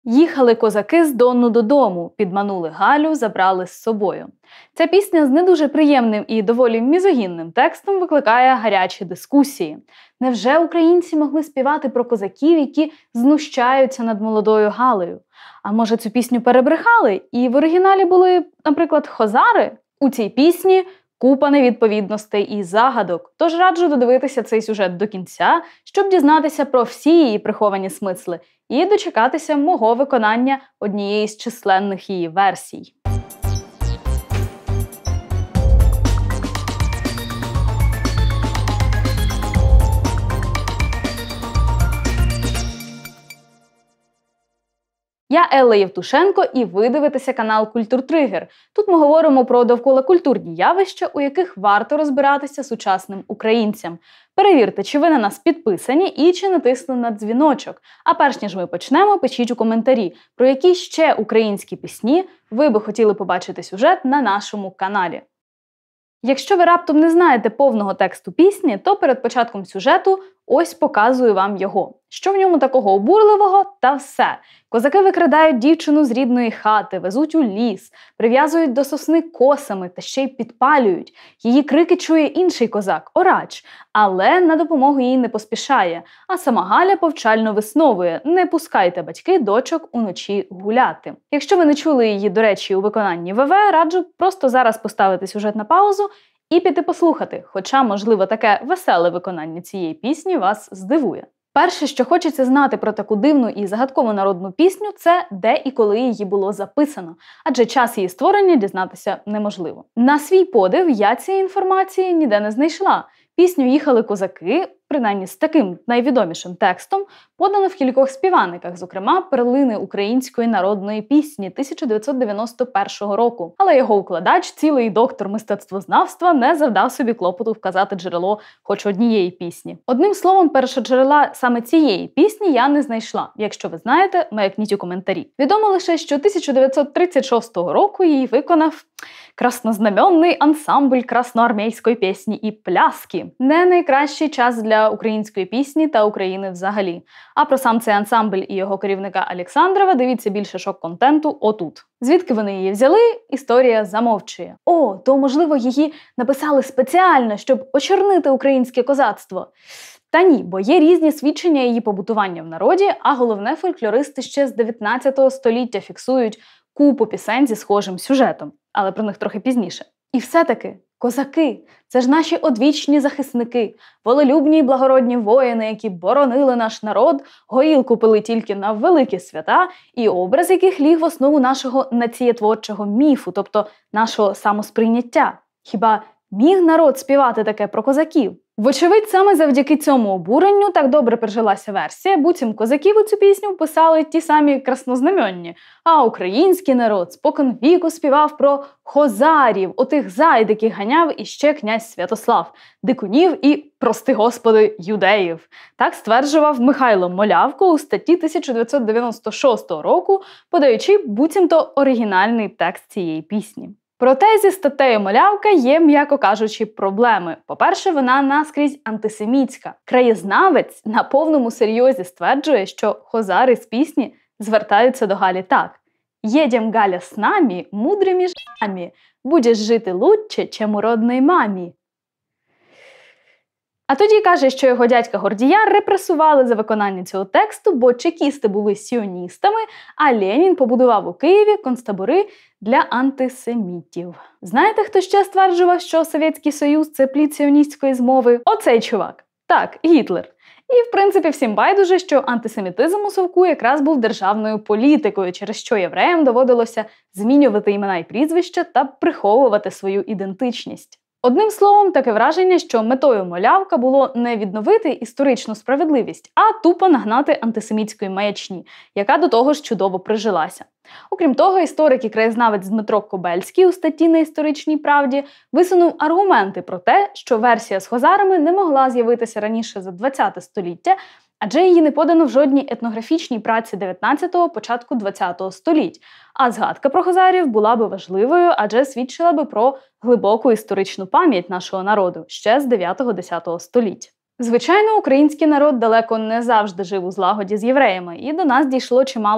Їхали козаки з Дону додому, підманули Галю, забрали з собою. Ця пісня з не дуже приємним і доволі мізогінним текстом викликає гарячі дискусії. Невже українці могли співати про козаків, які знущаються над молодою Галею? А може цю пісню перебрехали і в оригіналі були, наприклад, хозари? У цій пісні купа невідповідностей і загадок, тож раджу додивитися цей сюжет до кінця, щоб дізнатися про всі її приховані смисли і дочекатися мого виконання однієї з численних її версій. Я Елла Євтушенко, і ви дивитеся канал Культуртригер. Тут ми говоримо про довколакультурні явища, у яких варто розбиратися сучасним українцям. Перевірте, чи ви на нас підписані і чи натиснули на дзвіночок. А перш ніж ми почнемо, пишіть у коментарі, про які ще українські пісні ви би хотіли побачити сюжет на нашому каналі. Якщо ви раптом не знаєте повного тексту пісні, то перед початком сюжету ось показую вам його. Що в ньому такого обурливого? Та все. Козаки викрадають дівчину з рідної хати, везуть у ліс, прив'язують до сосни косами та ще й підпалюють. Її крики чує інший козак – Орач, але на допомогу їй не поспішає. А сама Галя повчально висновує – не пускайте, батьки, дочок уночі гуляти. Якщо ви не чули її, до речі, у виконанні ВВ, раджу просто зараз поставити сюжет на паузу і піти послухати, хоча, можливо, таке веселе виконання цієї пісні вас здивує. Перше, що хочеться знати про таку дивну і загадкову народну пісню, це де і коли її було записано, адже час її створення дізнатися неможливо. На свій подив я цієї інформації ніде не знайшла. Пісню «Їхали козаки», принаймні з таким найвідомішим текстом, подано в кількох співаниках, зокрема перлини української народної пісні 1991 року. Але його укладач, цілий доктор мистецтвознавства, не завдав собі клопоту вказати джерело хоч однієї пісні. Одним словом, першоджерела саме цієї пісні я не знайшла. Якщо ви знаєте, маякніть у коментарі. Відомо лише, що 1936 року її виконав краснознаменний ансамбль красноармійської пісні і пляски. Не найкращий час для української пісні та України взагалі. А про сам цей ансамбль і його керівника Олександрова дивіться більше шок-контенту отут. Звідки вони її взяли, історія замовчує. О, то, можливо, її написали спеціально, щоб очорнити українське козацтво. Та ні, бо є різні свідчення її побутування в народі, а головне, фольклористи ще з 19 століття фіксують купу пісень зі схожим сюжетом. Але про них трохи пізніше. І все-таки козаки – це ж наші одвічні захисники, волелюбні й благородні воїни, які боронили наш народ, горілку пили тільки на великі свята, і образ яких ліг в основу нашого націєтворчого міфу, тобто нашого самосприйняття. Хіба міг народ співати таке про козаків? Вочевидь, саме завдяки цьому обуренню так добре прижилася версія, буцім козаків у цю пісню писали ті самі краснознаменні, а український народ спокон віку співав про хозарів, отих зайд, яких ганяв іще князь Святослав, дикунів і, прости господи, юдеїв. Так стверджував Михайло Молявко у статті 1996 року, подаючи буцімто оригінальний текст цієї пісні. Проте зі статтею Молявка є, м'яко кажучи, проблеми. По-перше, вона наскрізь антисемітська. Краєзнавець на повному серйозі стверджує, що хозари з пісні звертаються до Галі так. «Єдем, Галя, з нами, мудрими жами, будеш жити лучше, чим у родній мамі». А тоді каже, що його дядька Гордія репресували за виконання цього тексту, бо чекісти були сіоністами, а Ленін побудував у Києві концтабори для антисемітів. Знаєте, хто ще стверджував, що Совєтський Союз – це плід сіоністської змови? Оцей чувак. Так, Гітлер. І, в принципі, всім байдуже, що антисемітизм у Совку якраз був державною політикою, через що євреям доводилося змінювати імена і прізвища та приховувати свою ідентичність. Одним словом, таке враження, що метою Молявка було не відновити історичну справедливість, а тупо нагнати антисемітської маячні, яка до того ж чудово прижилася. Окрім того, історик і краєзнавець Дмитро Кобельський у статті на «Історичній правді» висунув аргументи про те, що версія з хозарами не могла з'явитися раніше за ХХ століття, адже її не подано в жодній етнографічній праці 19-го, початку 20-го століть. А згадка про хозарів була би важливою, адже свідчила би про глибоку історичну пам'ять нашого народу ще з 9-10 століть. Звичайно, український народ далеко не завжди жив у злагоді з євреями, і до нас дійшло чимало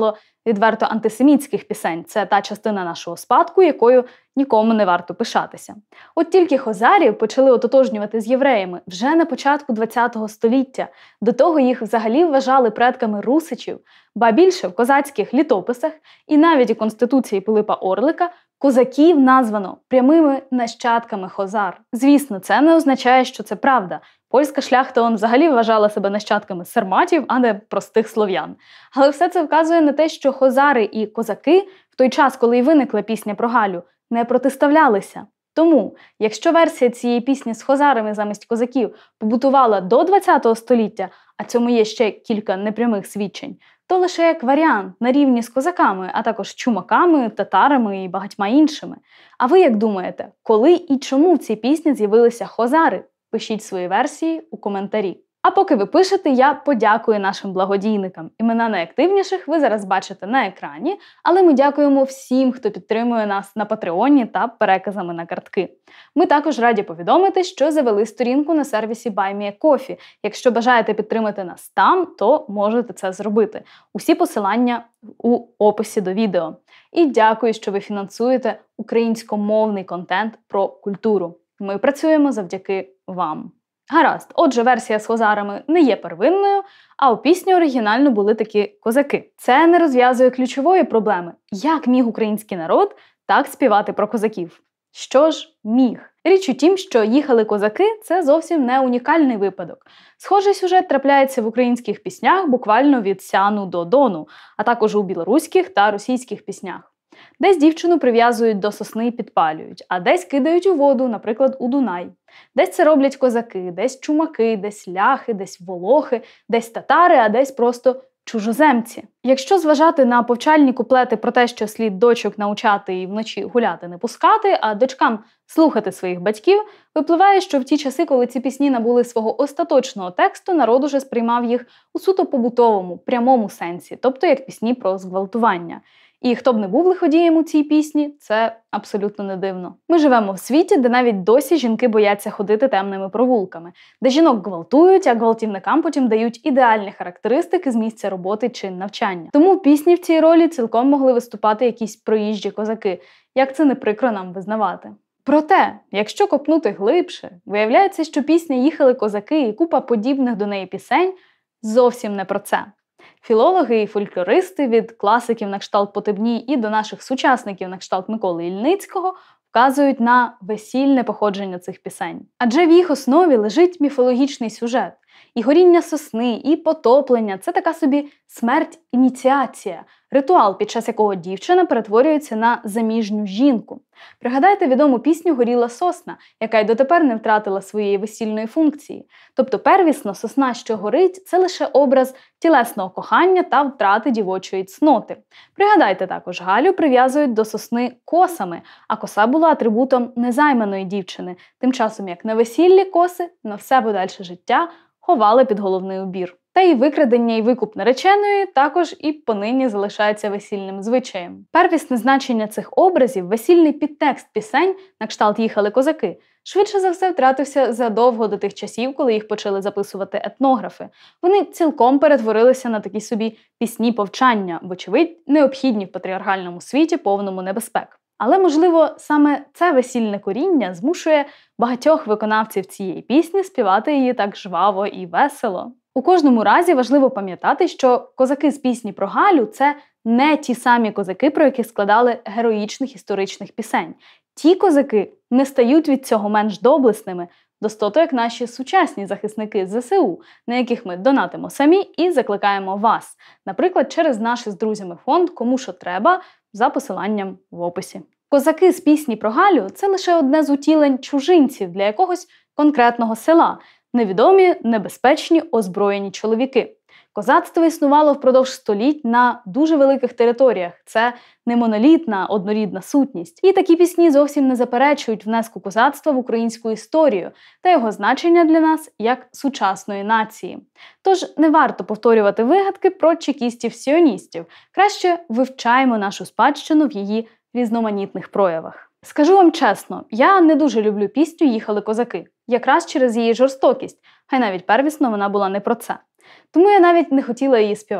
відверто антисемітських пісень. Це та частина нашого спадку, якою нікому не варто пишатися. От тільки хозарів почали ототожнювати з євреями вже на початку ХХ століття. До того їх взагалі вважали предками русичів, ба більше в козацьких літописах і навіть у Конституції Пилипа Орлика козаків названо прямими нащадками хозар. Звісно, це не означає, що це правда. Польська шляхта взагалі вважала себе нащадками сарматів, а не простих слов'ян. Але все це вказує на те, що хозари і козаки в той час, коли й виникла пісня про Галю, не протиставлялися. Тому, якщо версія цієї пісні з хозарами замість козаків побутувала до ХХ століття, а цьому є ще кілька непрямих свідчень, то лише як варіант на рівні з козаками, а також чумаками, татарами і багатьма іншими. А ви як думаєте, коли і чому в цій пісні з'явилися хозари? Пишіть свої версії у коментарі. А поки ви пишете, я подякую нашим благодійникам. Імена найактивніших ви зараз бачите на екрані, але ми дякуємо всім, хто підтримує нас на Патреоні та переказами на картки. Ми також раді повідомити, що завели сторінку на сервісі BuyMeACoffee. Якщо бажаєте підтримати нас там, то можете це зробити. Усі посилання у описі до відео. І дякую, що ви фінансуєте українськомовний контент про культуру. Ми працюємо завдяки вам. Гаразд, отже, версія з хозарами не є первинною, а у пісні оригінально були такі козаки. Це не розв'язує ключової проблеми. Як міг український народ так співати про козаків? Що ж міг? Річ у тім, що «Їхали козаки» – це зовсім не унікальний випадок. Схожий сюжет трапляється в українських піснях буквально від Сяну до Дону, а також у білоруських та російських піснях. Десь дівчину прив'язують до сосни і підпалюють, а десь кидають у воду, наприклад, у Дунай. Десь це роблять козаки, десь чумаки, десь ляхи, десь волохи, десь татари, а десь просто чужоземці. Якщо зважати на повчальні куплети про те, що слід дочок навчати і вночі гуляти не пускати, а дочкам слухати своїх батьків, випливає, що в ті часи, коли ці пісні набули свого остаточного тексту, народ уже сприймав їх у суто побутовому, прямому сенсі, тобто як пісні про зґвалтування. І хто б не був лиходієм у цій пісні, це абсолютно не дивно. Ми живемо в світі, де навіть досі жінки бояться ходити темними провулками, де жінок гвалтують, а гвалтівникам потім дають ідеальні характеристики з місця роботи чи навчання. Тому в пісні в цій ролі цілком могли виступати якісь проїжджі козаки, як це не прикро нам визнавати. Проте, якщо копнути глибше, виявляється, що пісня «Їхали козаки» і купа подібних до неї пісень зовсім не про це. Філологи і фольклористи від класиків на кшталт Потебні і до наших сучасників на кшталт Миколи Ільницького вказують на весільне походження цих пісень. Адже в їх основі лежить міфологічний сюжет. І горіння сосни, і потоплення – це така собі смерть-ініціація, ритуал, під час якого дівчина перетворюється на заміжню жінку. Пригадайте відому пісню «Горіла сосна», яка й дотепер не втратила своєї весільної функції. Тобто первісно сосна, що горить – це лише образ тілесного кохання та втрати дівочої цноти. Пригадайте також, Галю прив'язують до сосни косами, а коса була атрибутом незайманої дівчини, тим часом як на весіллі коси на все подальше життя ховали під головний убір. Та й викрадення і викуп нареченої також і понині залишається весільним звичаєм. Первісне значення цих образів, весільний підтекст пісень на кшталт «Їхали козаки» швидше за все втратився задовго до тих часів, коли їх почали записувати етнографи. Вони цілком перетворилися на такі собі пісні повчання, вочевидь, необхідні в патріархальному світі, повному небезпек. Але, можливо, саме це весільне коріння змушує багатьох виконавців цієї пісні співати її так жваво і весело. У кожному разі важливо пам'ятати, що козаки з пісні про Галю – це не ті самі козаки, про яких складали героїчних історичних пісень. Ті козаки не стають від цього менш доблесними, достото як наші сучасні захисники з ЗСУ, на яких ми донатимо самі і закликаємо вас, наприклад, через наш з друзями фонд «Кому що треба» за посиланням в описі. Козаки з пісні про Галю – це лише одне з утілень чужинців для якогось конкретного села, невідомі, небезпечні, озброєні чоловіки. Козацтво існувало впродовж століть на дуже великих територіях. Це не монолітна, однорідна сутність. І такі пісні зовсім не заперечують внеску козацтва в українську історію та його значення для нас як сучасної нації. Тож не варто повторювати вигадки про чекістів-сіоністів. Краще вивчаємо нашу спадщину в її різноманітних проявах. Скажу вам чесно, я не дуже люблю пісню «Їхали козаки», якраз через її жорстокість, хай навіть первісно вона була не про це. Тому я навіть не хотіла її співати.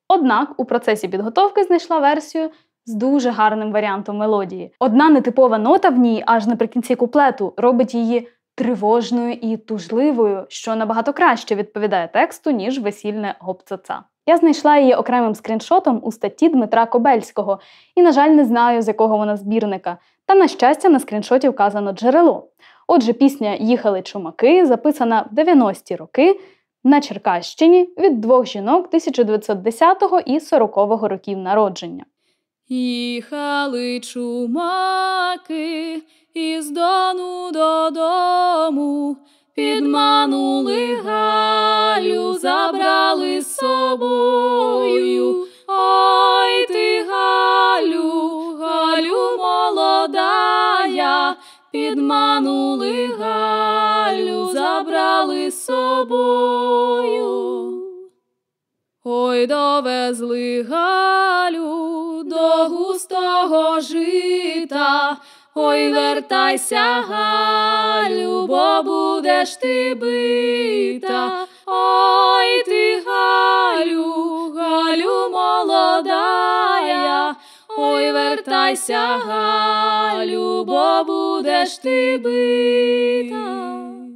Однак у процесі підготовки знайшла версію з дуже гарним варіантом мелодії. Одна нетипова нота в ній аж наприкінці куплету робить її тривожною і тужливою, що набагато краще відповідає тексту, ніж весільне гоп-ца-ца. Я знайшла її окремим скріншотом у статті Дмитра Кобельського і, на жаль, не знаю, з якого вона збірника. Та, на щастя, на скріншоті вказано джерело. Отже, пісня «Їхали чумаки» записана в 90-ті роки на Черкащині від двох жінок 1910 і 40-го років народження. Їхали чумаки із Дону додому, підманули Галю, забрали з собою. Ой ти, Галю, Галю молодая, підманули Галю, забрали з собою. Ой, довезли Галю до густого жита, ой, вертайся, Галю, бо будеш ти бита. Ой ти, Галю, Галю молодая, ой, вертайся, Галю, бо будеш ти бита.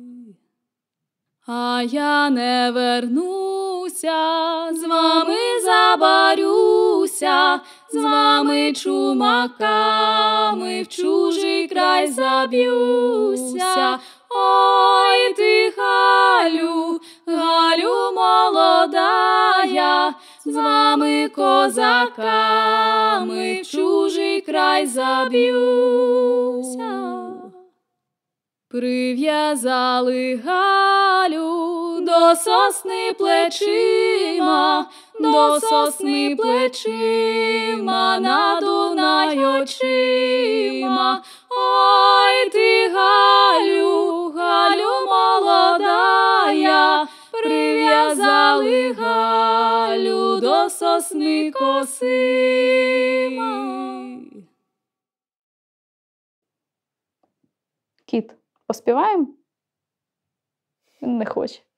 А я не вернуся, з вами забарюся, з вами чумаками в чужий край заб'юся. Ой ти, Галю, Галю молодая, з вами козаками в чужий край заб'юся. Прив'язали Галю до сосни плечима, до сосни плечима, на Дунай очима. Ой ти, Галю, Галю молодая, прив'язали Галю до сосни косима. Кіт, поспіваємо? Він не хоче.